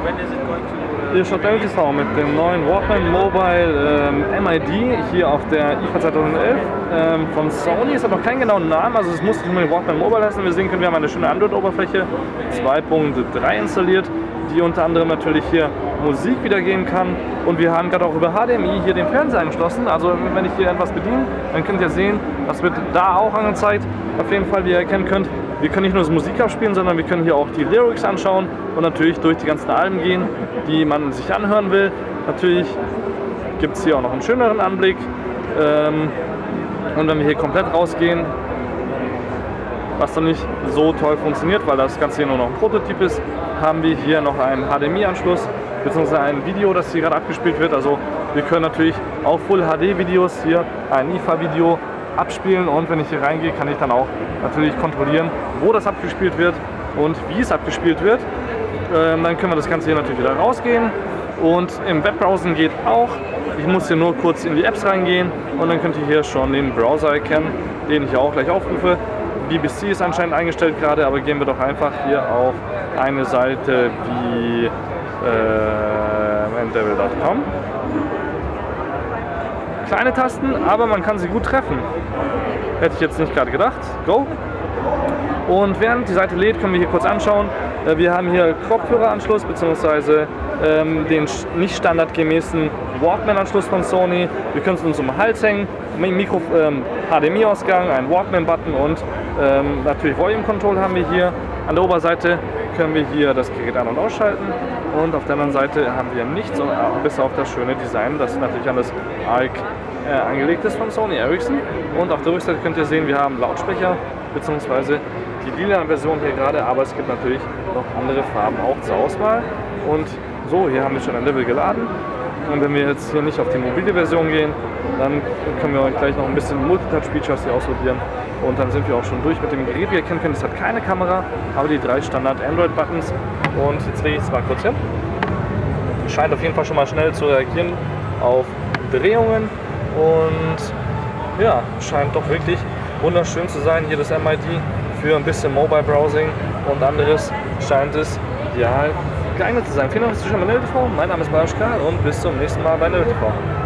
Hier schaut der TV mit dem neuen Walkman Mobile MID hier auf der IFA 2011 von Sony. Es hat noch keinen genauen Namen, also es muss nicht nur Walkman Mobile heißen. Wir sehen können, wir haben eine schöne Android-Oberfläche 2.3 installiert, die unter anderem natürlich hier Musik wiedergeben kann. Und wir haben gerade auch über HDMI hier den Fernseher angeschlossen. Also wenn ich hier etwas bediene, dann könnt ihr sehen, das wird da auch angezeigt. Auf jeden Fall, wie ihr erkennen könnt, wir können nicht nur das Musik abspielen, sondern wir können hier auch die Lyrics anschauen und natürlich durch die ganzen Alben gehen, die man sich anhören will. Natürlich gibt es hier auch noch einen schöneren Anblick. Und wenn wir hier komplett rausgehen, was dann nicht so toll funktioniert, weil das Ganze hier nur noch ein Prototyp ist, haben wir hier noch einen HDMI-Anschluss bzw. ein Video, das hier gerade abgespielt wird. Also wir können natürlich auch Full HD Videos hier, ein IFA-Video abspielen, und wenn ich hier reingehe, kann ich dann auch natürlich kontrollieren, wo das abgespielt wird und wie es abgespielt wird. Dann können wir das Ganze hier natürlich wieder rausgehen, und im Webbrowsen geht auch. Ich muss hier nur kurz in die Apps reingehen und dann könnt ihr hier schon den Browser erkennen, den ich auch gleich aufrufe. BBC ist anscheinend eingestellt gerade, aber gehen wir doch einfach hier auf eine Seite wie mandevil.com. Kleine Tasten, aber man kann sie gut treffen. Hätte ich jetzt nicht gerade gedacht. Go! Und während die Seite lädt, können wir hier kurz anschauen. Wir haben hier Kopfhöreranschluss bzw. Den nicht standardgemäßen Walkman-Anschluss von Sony. Wir können es uns um den Hals hängen, HDMI-Ausgang, einen Walkman-Button und natürlich Volume Control haben wir hier. An der Oberseite können wir hier das Gerät an- und ausschalten, und auf der anderen Seite haben wir nichts, bis auf das schöne Design, das natürlich an das ARC angelegt ist von Sony Ericsson. Und auf der Rückseite könnt ihr sehen, wir haben Lautsprecher bzw. die lila Version hier gerade, aber es gibt natürlich noch andere Farben auch zur Auswahl. Und so, hier haben wir schon ein Level geladen. Und wenn wir jetzt hier nicht auf die mobile Version gehen, dann können wir euch gleich noch ein bisschen Multitouch-Features hier ausprobieren. Und dann sind wir auch schon durch mit dem Gerät. Wie ihr erkennen könnt, es hat keine Kamera, aber die 3 Standard-Android-Buttons. Und jetzt lege ich es mal kurz hin. Scheint auf jeden Fall schon mal schnell zu reagieren auf Drehungen. Und ja, scheint doch wirklich wunderschön zu sein. Hier das MID für ein bisschen Mobile Browsing und anderes scheint es ideal geeignet zu sein. Vielen Dank fürs Zuschauen bei NevelTV. Mein Name ist Baruschka und bis zum nächsten Mal bei NevelTV.